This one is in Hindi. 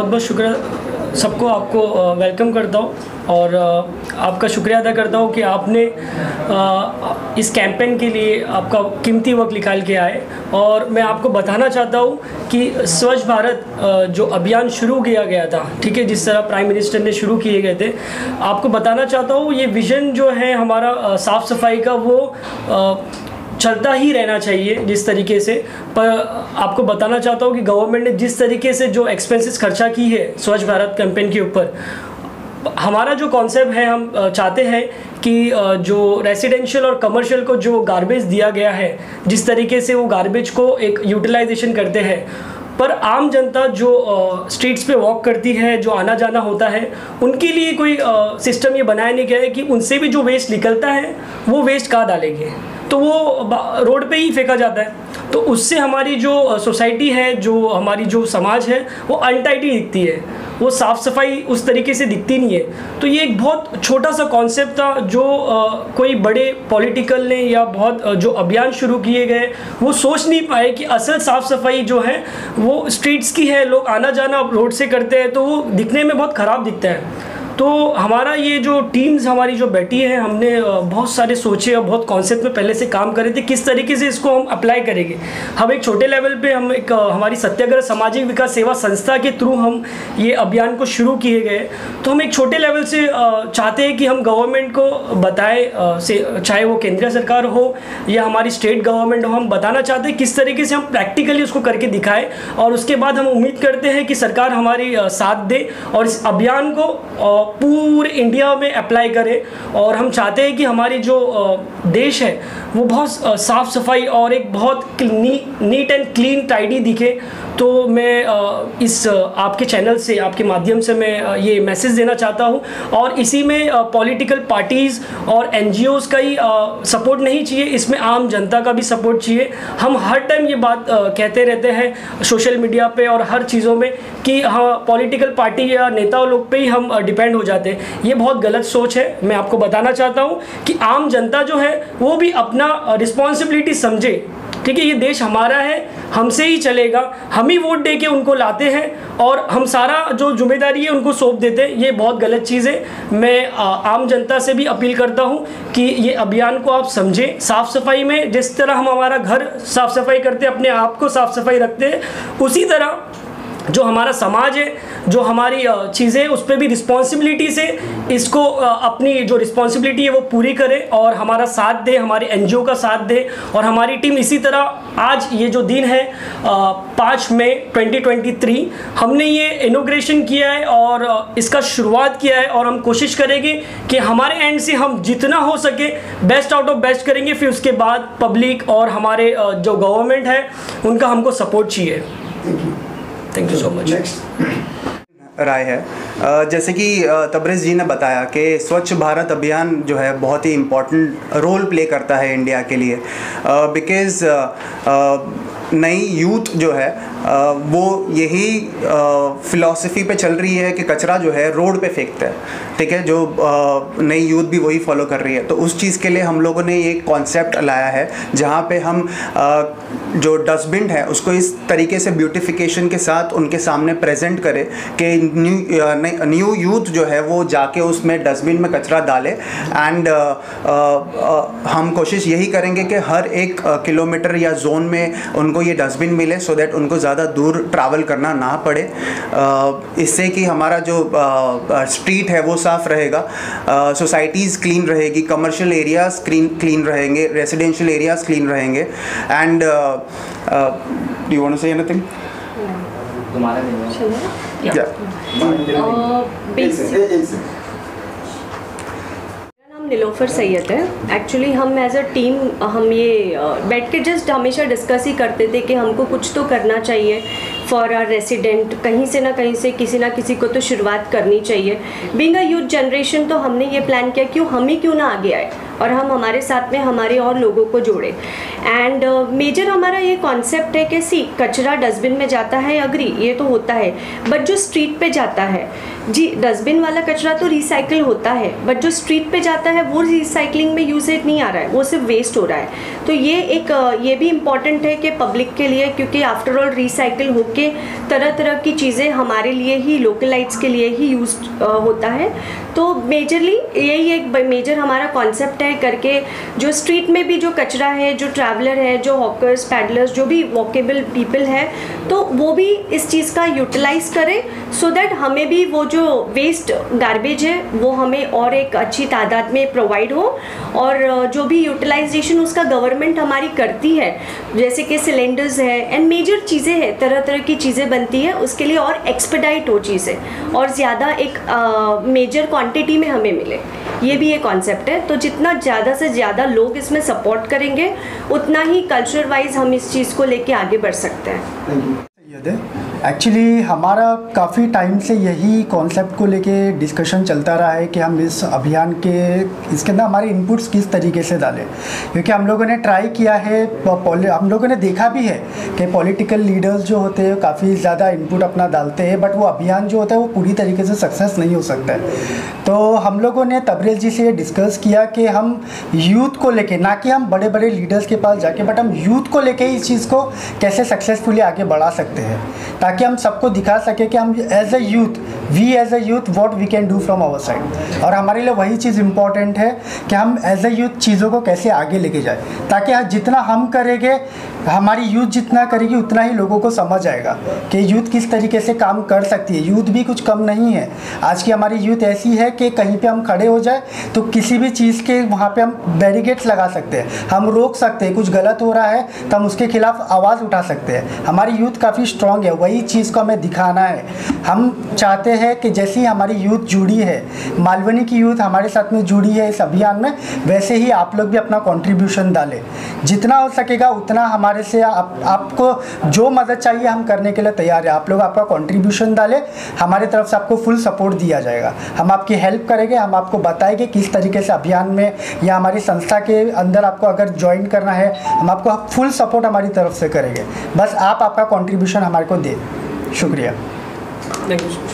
बहुत बहुत शुक्रिया सबको, आपको वेलकम करता हूँ और आपका शुक्रिया अदा करता हूँ कि आपने इस कैंपेन के लिए आपका कीमती वक्त निकाल के आए। और मैं आपको बताना चाहता हूँ कि स्वच्छ भारत जो अभियान शुरू किया गया था, ठीक है, जिस तरह प्राइम मिनिस्टर ने शुरू किए गए थे, आपको बताना चाहता हूँ ये विज़न जो है हमारा साफ़ सफाई का वो चलता ही रहना चाहिए जिस तरीके से। पर आपको बताना चाहता हूँ कि गवर्नमेंट ने जिस तरीके से जो एक्सपेंसेस खर्चा की है स्वच्छ भारत कैंपेन के ऊपर, हमारा जो कॉन्सेप्ट है, हम चाहते हैं कि जो रेसिडेंशियल और कमर्शियल को जो गार्बेज दिया गया है, जिस तरीके से वो गार्बेज को एक यूटिलाइजेशन करते हैं, पर आम जनता जो स्ट्रीट्स पे वॉक करती है, जो आना जाना होता है, उनके लिए कोई सिस्टम ये बनाया नहीं गया है कि उनसे भी जो वेस्ट निकलता है वो वेस्ट कहाँ डालेंगे, तो वो रोड पे ही फेंका जाता है। तो उससे हमारी जो सोसाइटी है, जो हमारी जो समाज है, वो अनटाइडी दिखती है, वो साफ़ सफाई उस तरीके से दिखती नहीं है। तो ये एक बहुत छोटा सा कॉन्सेप्ट था जो कोई बड़े पॉलिटिकल ने या बहुत जो अभियान शुरू किए गए वो सोच नहीं पाए कि असल साफ़ सफाई जो है वो स्ट्रीट्स की है, लोग आना जाना रोड से करते हैं तो वो दिखने में बहुत ख़राब दिखता है। तो हमारा ये जो टीम्स हमारी जो बैठी है, हमने बहुत सारे सोचे और बहुत कॉन्सेप्ट में पहले से काम करे थे किस तरीके से इसको हम अप्लाई करेंगे। हम एक छोटे लेवल पे हम एक हमारी सत्याग्रह सामाजिक विकास सेवा संस्था के थ्रू हम ये अभियान को शुरू किए गए। तो हम एक छोटे लेवल से चाहते हैं कि हम गवर्नमेंट को बताएं, चाहे वो केंद्रीय सरकार हो या हमारी स्टेट गवर्नमेंट हो, हम बताना चाहते हैं किस तरीके से हम प्रैक्टिकली उसको करके दिखाएं। और उसके बाद हम उम्मीद करते हैं कि सरकार हमारी साथ दे और इस अभियान को पूरे इंडिया में अप्लाई करें। और हम चाहते हैं कि हमारी जो देश है वो बहुत साफ़ सफाई और एक बहुत नीट एंड क्लीन टाइडी दिखे। तो मैं इस आपके चैनल से, आपके माध्यम से मैं ये मैसेज देना चाहता हूँ। और इसी में पॉलिटिकल पार्टीज़ और NGOs का ही सपोर्ट नहीं चाहिए, इसमें आम जनता का भी सपोर्ट चाहिए। हम हर टाइम ये बात कहते रहते हैं सोशल मीडिया पे और हर चीज़ों में कि हाँ पॉलिटिकल पार्टी या नेताओं लोग पे ही हम डिपेंड हो जाते हैं। ये बहुत गलत सोच है। मैं आपको बताना चाहता हूँ कि आम जनता जो है वो भी अपना रिस्पॉन्सिबिलिटी समझे, ठीक है। ये देश हमारा है, हमसे ही चलेगा, हम ही वोट दे के उनको लाते हैं और हम सारा जो जिम्मेदारी है उनको सौंप देते हैं। ये बहुत गलत चीज़ है। मैं आम जनता से भी अपील करता हूँ कि ये अभियान को आप समझें। साफ़ सफाई में जिस तरह हम हमारा घर साफ़ सफाई करते हैं, अपने आप को साफ़ सफाई रखते हैं, उसी तरह जो हमारा समाज है, जो हमारी चीज़ें, उस पर भी रिस्पॉन्सिबिलिटी से इसको अपनी जो रिस्पॉन्सिबिलिटी है वो पूरी करें और हमारा साथ दे, हमारे NGO का साथ दे। और हमारी टीम इसी तरह आज ये जो दिन है 5 मई 2023 हमने ये इनॉग्रेशन किया है और इसका शुरुआत किया है। और हम कोशिश करेंगे कि हमारे एंड से हम जितना हो सके बेस्ट आउट ऑफ बेस्ट करेंगे। फिर उसके बाद पब्लिक और हमारे जो गवर्नमेंट है उनका हमको सपोर्ट चाहिए। Thank you so much. राय है जैसे कि तबरेज़ जी ने बताया कि स्वच्छ भारत अभियान जो है बहुत ही इम्पोर्टेंट रोल प्ले करता है इंडिया के लिए, बिकॉज़ नई यूथ जो है वो यही फ़िलॉसफी पे चल रही है कि कचरा जो है रोड पे फेंकते हैं, ठीक है। जो नई यूथ भी वही फॉलो कर रही है। तो उस चीज़ के लिए हम लोगों ने एक कॉन्सेप्ट लाया है जहाँ पे हम जो डस्टबिन है उसको इस तरीके से ब्यूटिफिकेशन के साथ उनके सामने प्रेजेंट करें कि न्यू यूथ जो है वो जाके उसमें डस्टबिन में कचरा डाले। एंड हम कोशिश यही करेंगे कि हर 1 किलोमीटर या जोन में उनको ये डस्टबिन मिले, सो दैट उनको ज़्यादा दूर ट्रैवल करना ना पड़े। इससे कि हमारा जो स्ट्रीट है वो साफ़ रहेगा, सोसाइटीज़ क्लीन रहेगी, कमर्शियल एरियाज़ क्लीन रहेंगे, रेजिडेंशियल एरियाज़ क्लीन रहेंगे। And do you want to say anything? Nilofar Syed है। एक्चुअली हम एज अ टीम हम ये बैठ के जस्ट हमेशा डिस्कस ही करते थे कि हमको कुछ तो करना चाहिए फॉर आवर रेसिडेंट। कहीं से ना कहीं से किसी ना किसी को तो शुरुआत करनी चाहिए। बीइंग अ यूथ जनरेशन तो हमने ये प्लान किया क्यों हम ही क्यों ना आगे आए और हम हमारे साथ में हमारे और लोगों को जोड़े। एंड मेजर हमारा ये कॉन्सेप्ट है कि कचरा डस्टबिन में जाता है, अग्री ये तो होता है, बट जो स्ट्रीट पे जाता है जी, डस्टबिन वाला कचरा तो रिसाइकिल होता है, बट जो स्ट्रीट पे जाता है वो रिसाइकलिंग में यूजेज नहीं आ रहा है, वो सिर्फ वेस्ट हो रहा है। तो ये भी इम्पॉर्टेंट है कि पब्लिक के लिए, क्योंकि आफ्टर ऑल रिसाइकिल होके तरह तरह की चीज़ें हमारे लिए ही, लोकलाइट्स के लिए ही यूज होता है। तो मेजरली यही एक मेजर हमारा कॉन्सेप्ट है करके, जो स्ट्रीट में भी जो कचरा है, जो ट्रैवलर है, जो हॉकर्स, पैडलर्स, जो भी वॉकेबल पीपल है, तो वो भी इस चीज़ का यूटिलाइज करें, सो दैट हमें भी वो जो वेस्ट गार्बेज है वो हमें और एक अच्छी तादाद में प्रोवाइड हो, और जो भी यूटिलाइजेशन उसका गवर्नमेंट हमारी करती है, जैसे कि सिलेंडर्स है एंड मेजर चीज़ें हैं, तरह तरह की चीज़ें बनती है, उसके लिए और एक्सपेडाइट हो चीज़ें और ज़्यादा एक मेजर क्वांटिटी में हमें मिले, ये भी एक कॉन्सेप्ट है। तो जितना ज़्यादा से ज़्यादा लोग इसमें सपोर्ट करेंगे, उतना ही कल्चर वाइज हम इस चीज़ को लेके आगे बढ़ सकते हैं। एक्चुअली हमारा काफ़ी टाइम से यही कॉन्सेप्ट को लेके डिस्कशन चलता रहा है कि हम इस अभियान के इसके अंदर हमारे इनपुट्स किस तरीके से डालें, क्योंकि हम लोगों ने ट्राई किया है, हम लोगों ने देखा भी है कि पॉलिटिकल लीडर्स जो होते हैं काफ़ी ज़्यादा इनपुट अपना डालते हैं, बट वो अभियान जो होता है वो पूरी तरीके से सक्सेस नहीं हो सकता है। तो हम लोगों ने तबरेज़ जी से डिस्कस किया कि हम यूथ को लेके, ना कि हम बड़े बड़े लीडर्स के पास जाके, बट हम यूथ को लेके इस चीज़ को कैसे सक्सेसफुली आगे बढ़ा सकते हैं, ताकि हम सबको दिखा सके कि हम as a youth what we can do from our side. और हमारे लिए वही चीज़ इम्पॉर्टेंट है कि हम एज ए यूथ चीज़ों को कैसे आगे लेके जाए, ताकि जितना हम करेंगे, हमारी यूथ जितना करेगी उतना ही लोगों को समझ आएगा कि यूथ किस तरीके से काम कर सकती है। यूथ भी कुछ कम नहीं है, आज की हमारी यूथ ऐसी है कि कहीं पे हम खड़े हो जाए तो किसी भी चीज़ के वहाँ पे हम बैरिकेड्स लगा सकते हैं, हम रोक सकते हैं, कुछ गलत हो रहा है तो हम उसके खिलाफ आवाज़ उठा सकते हैं। हमारी यूथ काफ़ी स्ट्रॉन्ग है, वही चीज़ को हमें दिखाना है। हम चाहते हैं कि जैसे ही हमारी यूथ जुड़ी है, मालवनी की यूथ हमारे साथ में जुड़ी है इस अभियान में, वैसे ही आप लोग भी अपना कॉन्ट्रीब्यूशन डालें, जितना हो सकेगा उतना हमारे से आपको जो मदद चाहिए हम करने के लिए तैयार है। आप लोग आपका कॉन्ट्रीब्यूशन डालें, हमारी तरफ से आपको फुल सपोर्ट दिया जाएगा, हम आपकी हेल्प करेंगे, हम आपको बताएंगे किस तरीके से अभियान में या हमारी संस्था के अंदर आपको अगर ज्वाइन करना है, हम आपको फुल सपोर्ट हमारी तरफ से करेंगे। बस आप आपका कॉन्ट्रीब्यूशन हमारे को दें। शुक्रिया। Thank you.